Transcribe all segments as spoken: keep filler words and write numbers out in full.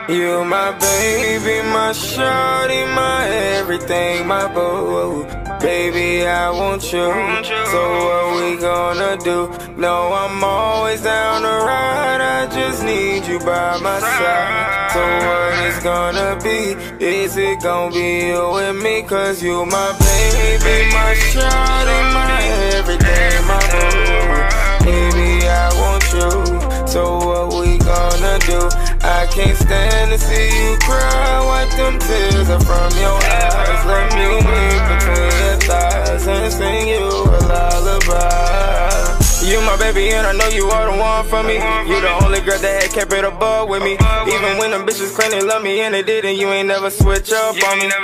You my baby, my shawty, my everything, my boo. Baby, I want you. So what we gonna do? No, I'm always down to ride. I just need you by my side. So what it's gonna be? Is it gonna be you and me? Cause you my baby, my shawty, my everything, my boo. Baby, I want you. So what we gonna do? I can't stand to see you cry. Wipe them tears from your eyes. Let me live between your thighs and sing you a lullaby. You my baby and I know you are the one for me. You the only girl that had kept it above with me. Even when them bitches claim they love me and they didn't, you ain't never switch up on me.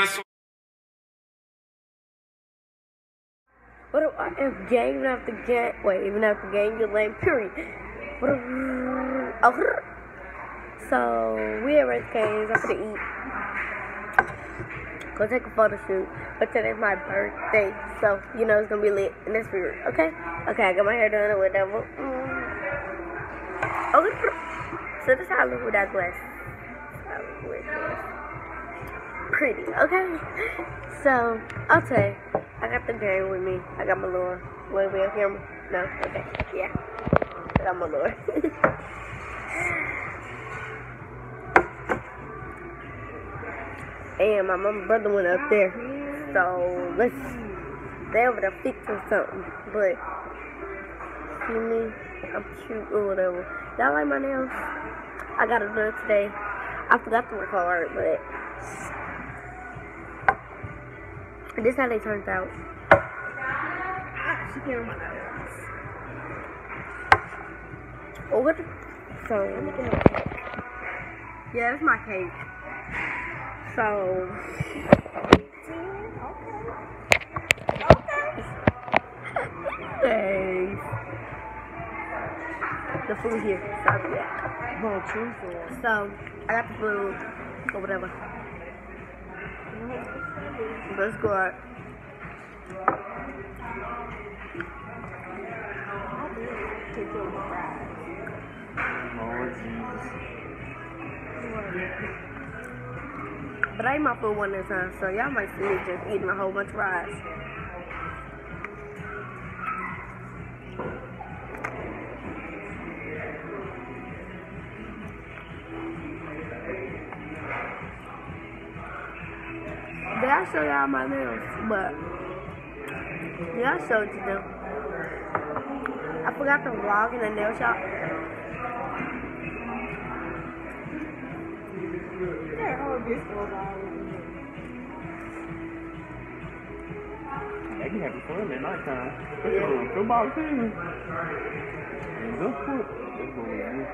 What do I if gang even after gang? Wait, even after gang, you lame. Period. What do, oh, so we at Raising Cane's. I'm gonna eat. Go take a photo shoot. But today's my birthday, so you know it's gonna be lit and it's weird. Okay? Okay, I got my hair done or whatever. Mm. Okay. So this is how I look without glasses. I look with glasses. Pretty, okay? So I'll tell you, I got the gang with me. I got my lure. Wait, we have camera? No? Okay. Yeah. I got my lure. And my mama brother went up there. So let's they over there fixing something. But see me, I'm cute or whatever. Y'all like my nails? I got it done today. I forgot to record, but this is how they turned out. She can't my nails. Oh, what the? So let me get my cake. Yeah, that's my cake. So, okay. The food here. So, yeah. So, I got the food or whatever. Let's go out. But I ate my food one at a time, so y'all might see me just eating a whole bunch of rice. Did I show y'all my nails? But yeah, I showed you them. I forgot to vlog in the nail shop. They can have fun at night time. Yeah. Football season. And good foot. That's what we do.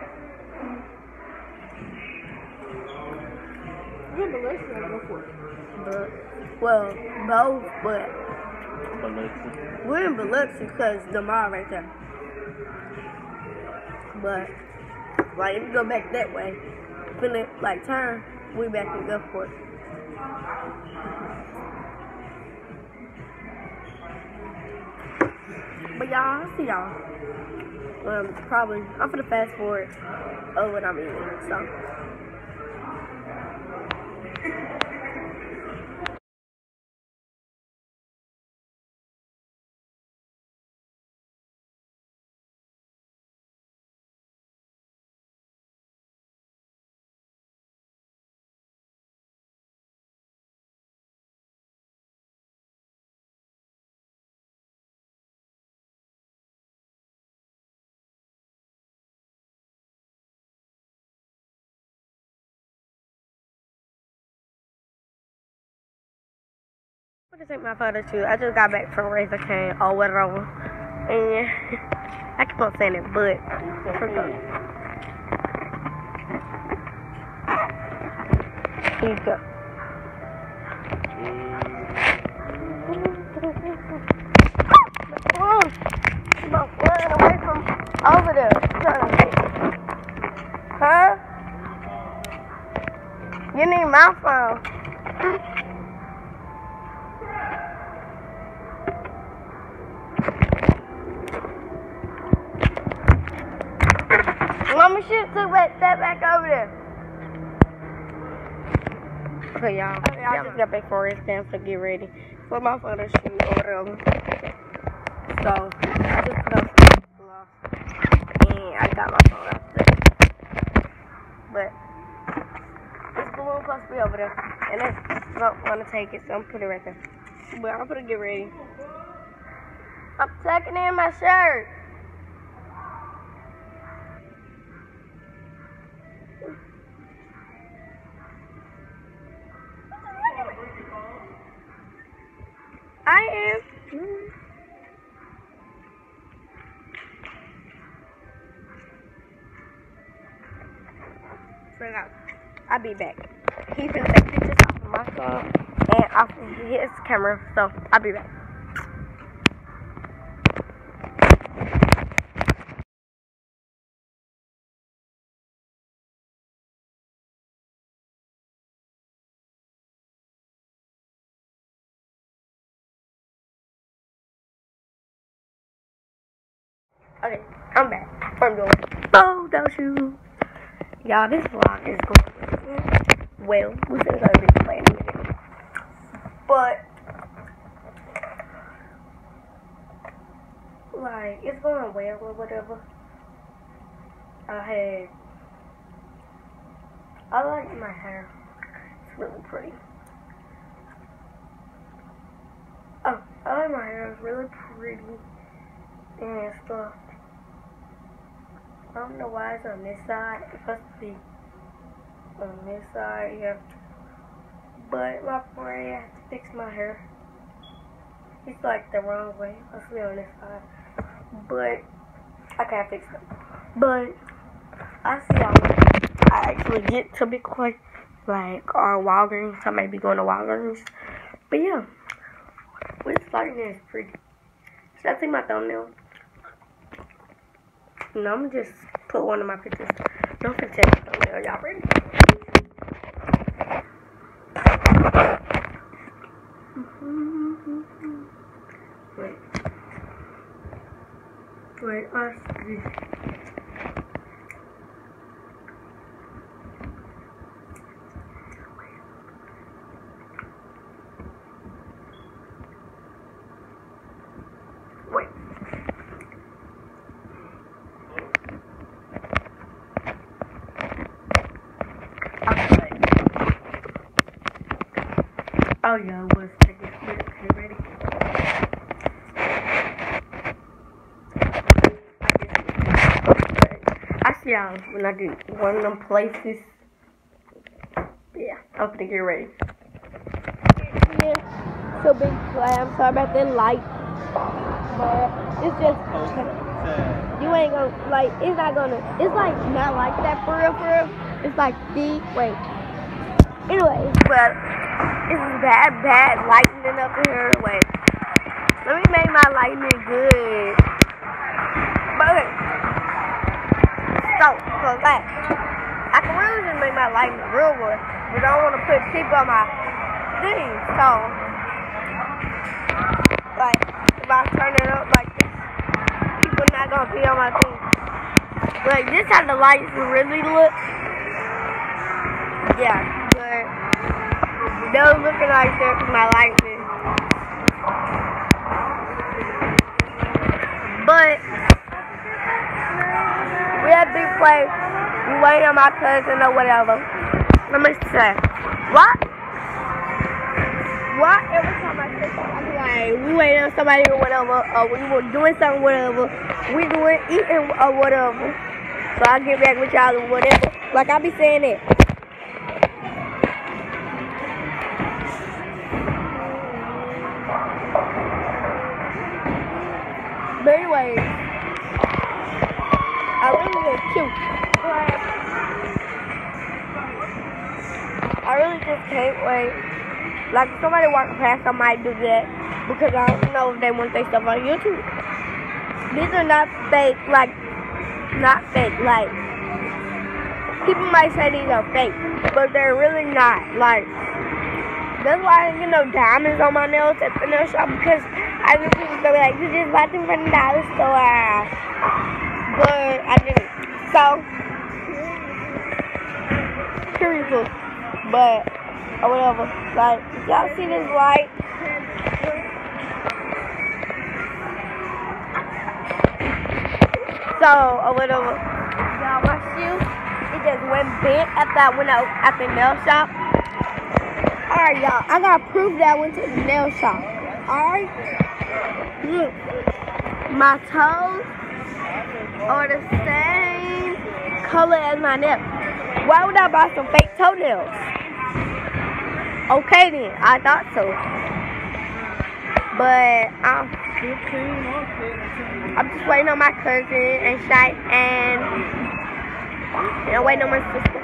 You're in Biloxi or go for it? But, well, both, but Biloxi. We're in Biloxi because the mall right there. But, like, if you go back that way, finna, like, turn, we back in Gulfport. But y'all, I'll see y'all. Um, probably, I'm finna fast forward over what I'm eating, so. I'm gonna take my photo shoot. I just got back from Raising Cane or whatever. And I keep on saying it, but here you go. Oh, I'm running away from over there. Huh? You need my phone. Mama should took back that back over there. Okay, y'all. Okay, I just got back from rest stand to get ready for my photo shoot or whatever. So, I just put up some gloss and I got my phone out there. But, this balloon supposed to be over there. And I don't want to take it, so I'm putting it right there. But I'm gonna get ready. I'm tucking in my shirt. I am. So now, I'll be back. He finna take pictures off of my phone and off of his camera, so I'll be back. Okay, I'm back. I'm doing photo shoot. Y'all, this vlog is going well. We're gonna go be playing with it. But, like, it's going well or whatever. I had, I like my hair. It's really pretty. Oh, I like my hair. It's really pretty and stuff. I don't know why it's on this side. It's supposed to be on this side, yeah. But my friend has to fix my hair. It's like the wrong way. It's supposed to be on this side. But I can't fix it. But I see y'all. I actually get to be quite like our Walgreens. I might be going to Walgreens. But yeah. This lighting is pretty. Should I see my thumbnail? No, I'm gonna just put one of my pictures. Don't forget my thumbnail. Y'all ready? Wait. Wait, I see. Wait. Oh yeah, I was taking it. Okay, ready? I see y'all when I do one of them places. Yeah, I'm gonna get ready. Yeah, so big play. I'm sorry about that light, but it's just you ain't gonna like. It's not gonna. It's like not like that for real, for real. It's like deep. Wait. Anyway, but. This is bad, bad lightning up here. Wait. Let me make my lightning good. But okay. So, so that. I can really just make my lightning real good. But I don't want to put people on my thing. So, like, if I turn it up like this, people not going to be on my thing. Like, this how the lights really look. Yeah, but. Those looking like that with my lightning. But we had big play. We waiting on my cousin or whatever. Let me say. What? What? Every time I say something, I be like, we waiting on somebody or whatever, or we were doing something, whatever. We doing eating or whatever. So I'll get back with y'all or whatever. Like I be saying it. But anyway, I really was cute. I really just can't wait. Like, if somebody walking past, I might do that. Because I don't know if they want their stuff on YouTube. These are not fake, like, not fake. Like, people might say these are fake, but they're really not. Like, that's why I didn't get no diamonds on my nails at the nail shop. Because I knew people was going to be like, you just bought them from the dollar store. But I didn't. So, pretty cool. But or whatever. Like, y'all see this light? So, or whatever. Y'all, my shoe, it just went bent after I went out at the nail shop. Alright, y'all, I got proof that I went to the nail shop. Alright? Look, my toes are the same color as my nails. Why would I buy some fake toenails? Okay then, I thought so. But I'm, I'm just waiting on my cousin and Shy and, and I'm waiting on my sister.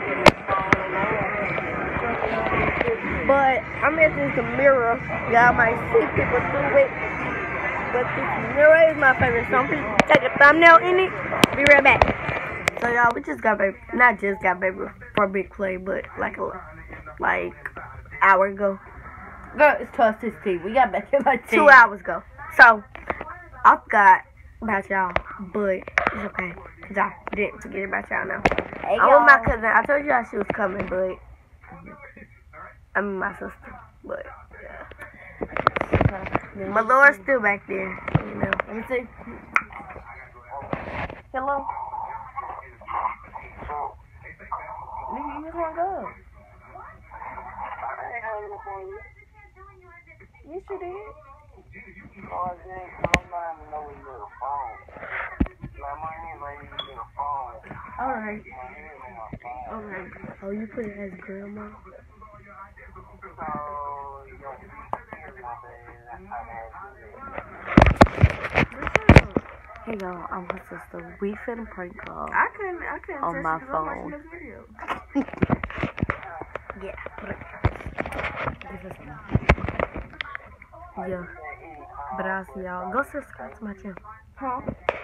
But I'm at this mirror. Y'all might see people through it. But this mirror is my favorite. So I'm gonna take a thumbnail in it. Be right back. So y'all, we just got baby. Not just got baby for Big Clay, but like a like hour ago. Girl, it's twelve sixteen. We got back in like Two hours ago. So I forgot about y'all, but it's okay. Cause I didn't forget about y'all now. Hey, I want my cousin. I told y'all she was coming, but I mean my sister. But yeah. My Lord's still back there. You know. Let me see. Hello. Nigga, you just hung up. Yes, you did. Alright. Alright. Oh, you put it as grandma? Hey y'all, I'm her sister. We finna prank call I couldn't, I couldn't on my phone. phone. This video. Yeah. Yeah. But I'll see y'all. Go subscribe to my channel. Huh?